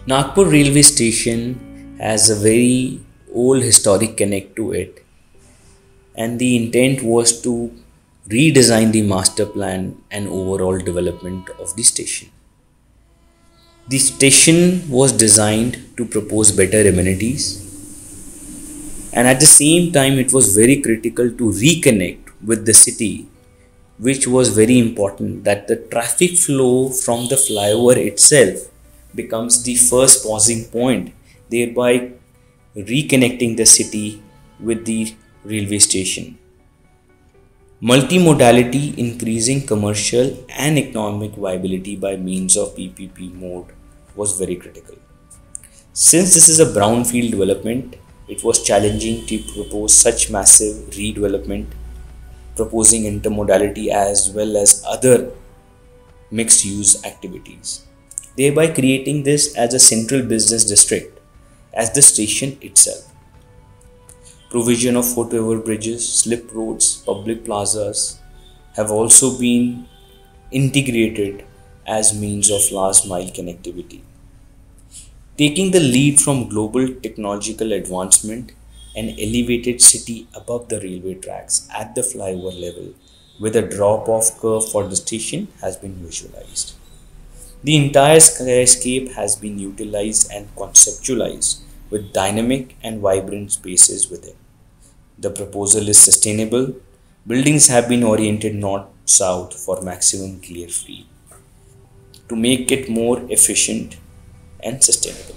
Nagpur railway station has a very old historic connect to it, and the intent was to redesign the master plan and overall development of the station. The station was designed to propose better amenities, and at the same time, it was very critical to reconnect with the city, which was very important that the traffic flow from the flyover itself becomes the first pausing point, thereby reconnecting the city with the railway station. Multimodality increasing commercial and economic viability by means of PPP mode was very critical. Since this is a brownfield development, it was challenging to propose such massive redevelopment, proposing intermodality as well as other mixed use activities, thereby creating this as a central business district as the station itself. Provision of foot-over bridges, slip roads, public plazas have also been integrated as means of last mile connectivity. Taking the lead from global technological advancement, an elevated city above the railway tracks at the flyover level with a drop off curve for the station has been visualized. The entire skyscape has been utilized and conceptualized with dynamic and vibrant spaces within. The proposal is sustainable. Buildings have been oriented north south for maximum glare free to make it more efficient and sustainable.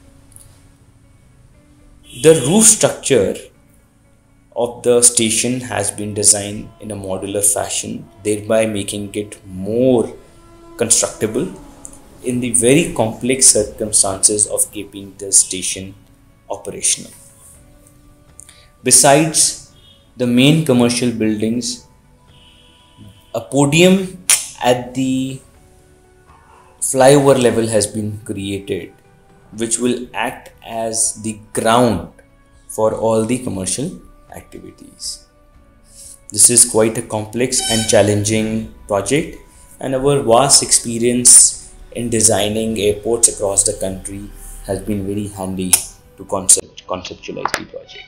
The roof structure of the station has been designed in a modular fashion, thereby making it more constructible in the very complex circumstances of keeping the station operational. Besides the main commercial buildings, a podium at the flyover level has been created, which will act as the ground for all the commercial activities. This is quite a complex and challenging project, and our vast experience in designing airports across the country has been very handy to conceptualize the project.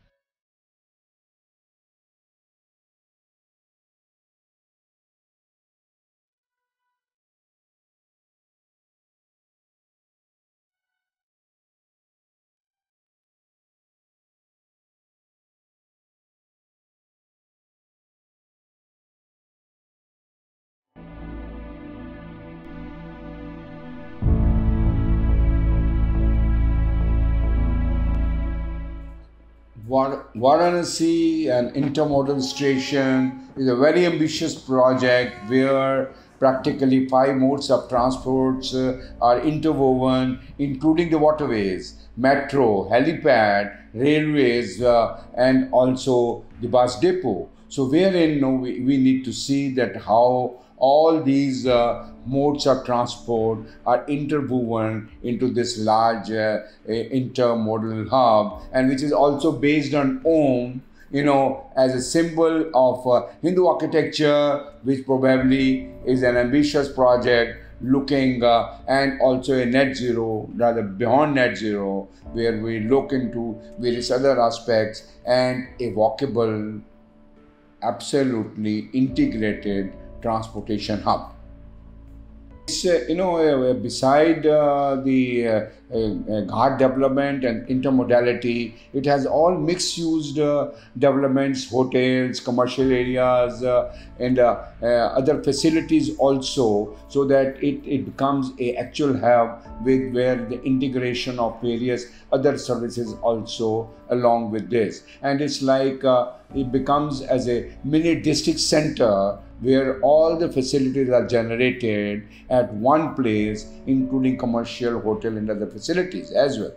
Varanasi, an intermodal station, is a very ambitious project where practically five modes of transports are interwoven, including the waterways, metro, helipad, railways, and also the bus depot. So, wherein we need to see that how all these modes of transport are interwoven into this large intermodal hub, and which is also based on Om, as a symbol of Hindu architecture, which probably is an ambitious project looking and also a net zero, rather beyond net zero, where we look into various other aspects and a walkable, absolutely integrated transportation hub. It's, beside the ghat development and intermodality, it has all mixed-use developments, hotels, commercial areas, and other facilities also, so that it becomes a actual hub with where the integration of various other services also along with this. And it's like it becomes as a mini district center where all the facilities are generated at one place, including commercial, hotel, and other facilities as well.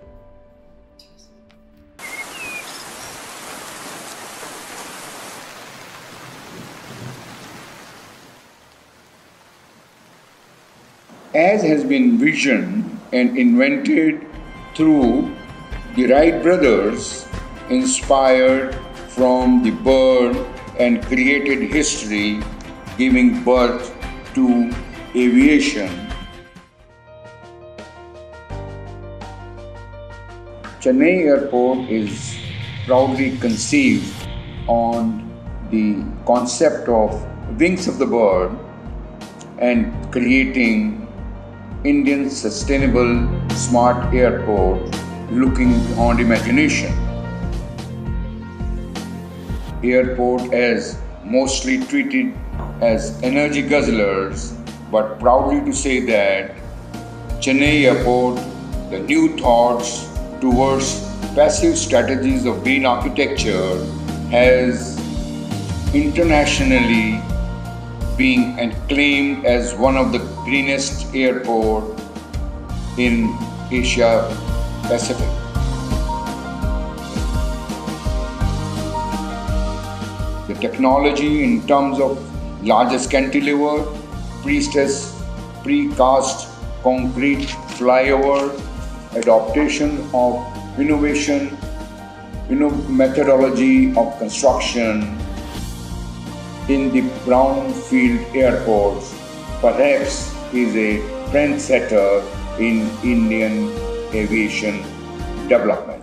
As has been visioned and invented through the Wright brothers, inspired from the bird and created history, giving birth to aviation. Chennai Airport is proudly conceived on the concept of wings of the bird and creating Indian sustainable smart airport looking beyond imagination. Airport as mostly treated as energy guzzlers, but proudly to say that Chennai Airport, the new thoughts towards passive strategies of green architecture has internationally being acclaimed as one of the greenest airport in Asia Pacific. The technology in terms of largest cantilever, precast concrete flyover, adaptation of innovation, methodology of construction in the brownfield airports perhaps is a trendsetter in Indian aviation development.